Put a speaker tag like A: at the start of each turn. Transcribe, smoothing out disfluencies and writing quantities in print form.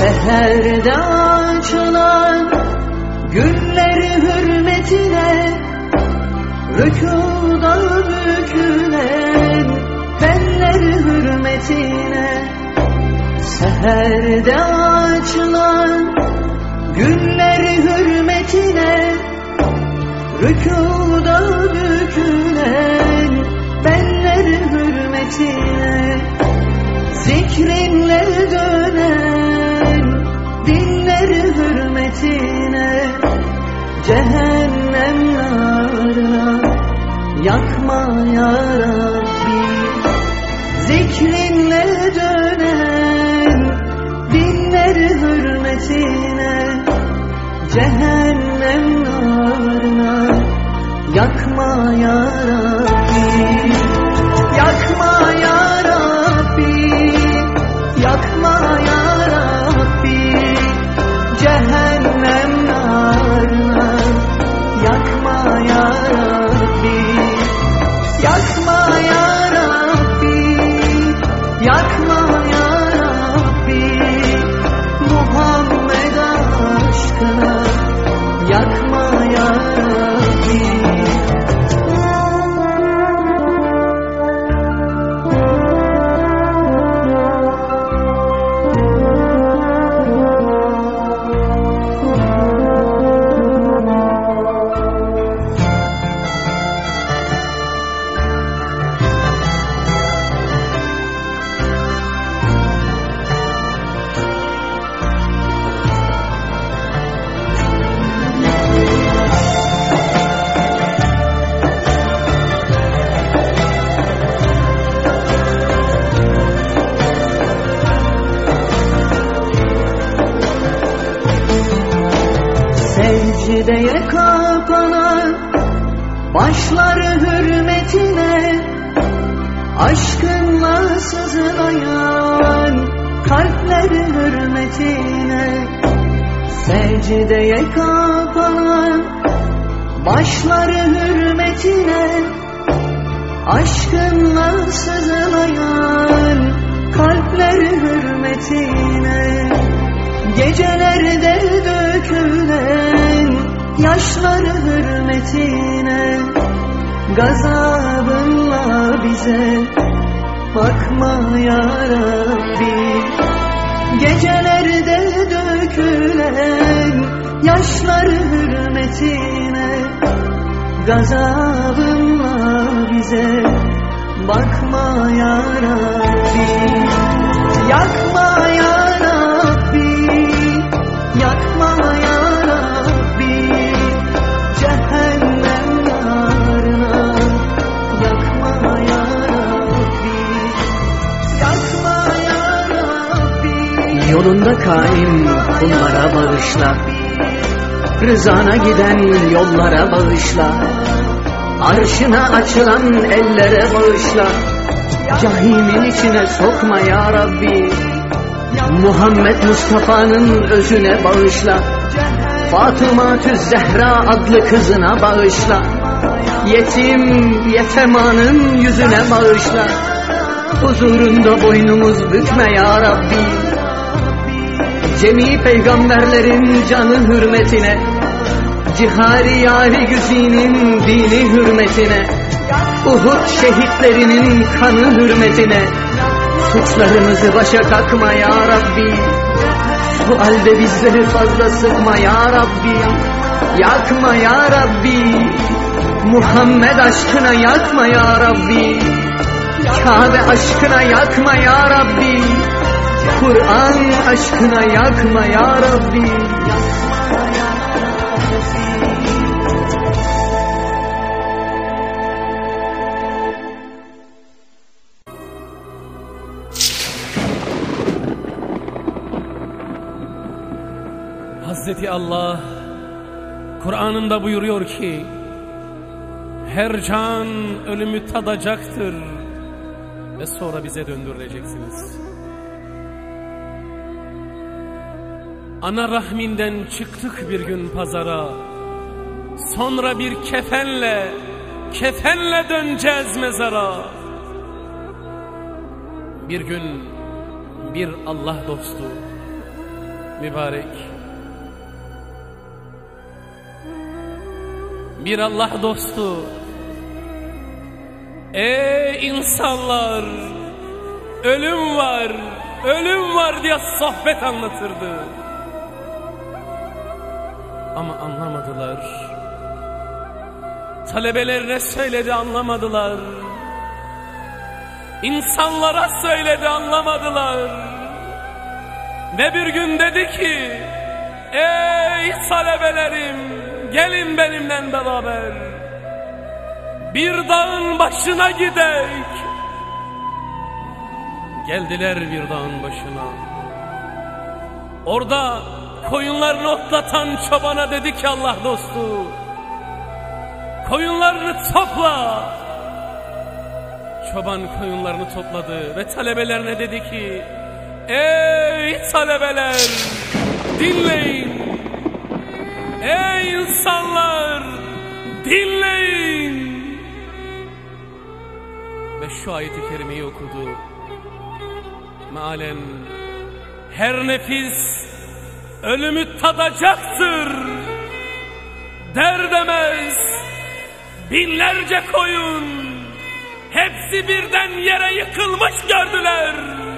A: Seherde açılan gülleri hürmetine, rükuda bükülen benleri hürmetine. Seherde açılan gülleri hürmetine, rükuda bükülen benleri hürmetine. Zikrinle dönen dinleri hürmetine, cehennem narına yakma ya Rabbi. Zikrinle dönen dinleri hürmetine, cehennem narına yakma ya Rabbi. Yakma ya Rabbi, yakma ya Rabbi, cehennem narına yakma ya Rabbi. Yakma ya Rabbi, yakma ya Rabbi, Muhammed aşkına yakma ya Rabbi. Secdeye kapanan başları hürmetine, aşkınla sızlayan kalpleri hürmetine. Secdeye kapanan başları hürmetine, aşkınla sızlayan kalpleri hürmetine. Gecelerde dökülen yaşları hürmetine, gazabınla bize bakma ya Rabbi. Gecelerde dökülen yaşları hürmetine, gazabınla bize bakma ya Rabbi. Yakma ya Rabbi, yakma ya Rabbi, cehennem narına yakma ya Rabbi. Yakma ya Rabbi,
B: yolunda kaim kullara bağışla, rızana giden yollara bağışla, arşına açılan ellere bağışla, cahimin içine sokma ya Rabbi. Muhammed Mustafa'nın özüne bağışla, Fatıma-tü Zehra adlı kızına bağışla, yetim yetemanın yüzüne bağışla, huzurunda boynumuz bükme ya Rabbi. Cemi peygamberlerin canı hürmetine, cihari yâri güzinin dini hürmetine, Uhud şehitlerinin kanı hürmetine, suçlarımızı başa kakma ya Rabbi. Bu halde bizleri fazla sıkma ya Rabbi. Yakma ya Rabbi, Muhammed aşkına yakma ya Rabbi. Kabe aşkına yakma ya Rabbi, Kur'an aşkına yakma ya Rabbi.
C: Hazreti Allah Kur'an'ında buyuruyor ki, her can ölümü tadacaktır ve sonra bize döndürüleceksiniz. Ana rahminden çıktık bir gün pazara, sonra bir kefenle döneceğiz mezara. Bir gün bir Allah dostu mübarek. Bir Allah dostu, ey insanlar, ölüm var, ölüm var diye sohbet anlatırdı. Ama anlamadılar. Talebelerine söyledi, anlamadılar. İnsanlara söyledi, anlamadılar. Ve bir gün dedi ki, ey talebelerim, gelin benimle beraber bir dağın başına gidek. Geldiler bir dağın başına. Orada koyunlarını otlatan çobana dedi ki Allah dostu, koyunlarını topla. Çoban koyunlarını topladı ve talebelerine dedi ki, ey talebeler, dinleyin. Ey insanlar, dinleyin. Ve şu ayet-i kerimeyi okudu. Mealen her nefis ölümü tadacaktır der demez binlerce koyun hepsi birden yere yıkılmış gördüler.